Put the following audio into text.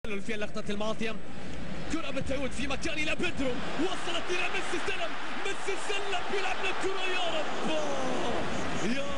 في اللقطة الماضية كرة بتعود في مكان إلى بيدرو، وصلت إلى ميسي، استلم ميسي، سلم بيلعب للكرة، يا رب يا